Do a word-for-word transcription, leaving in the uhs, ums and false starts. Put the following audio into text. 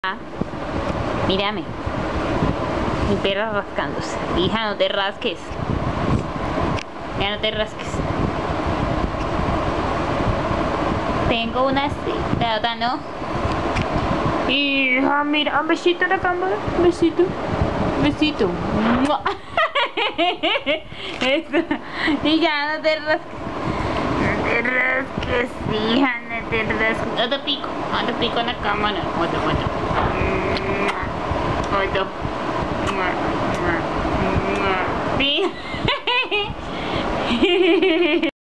Ah, mírame. Mi perra rascándose. Hija, no te rasques. Ya no te rasques. Tengo una sí, la otra no. Hija, mira, un besito a la cámara. Un besito. Un besito. Eso. Y ya no te rasques. No te rasques, hija, no te rasques. Otro pico. Otro pico en la cámara. Otro, otro. Otro. Sí.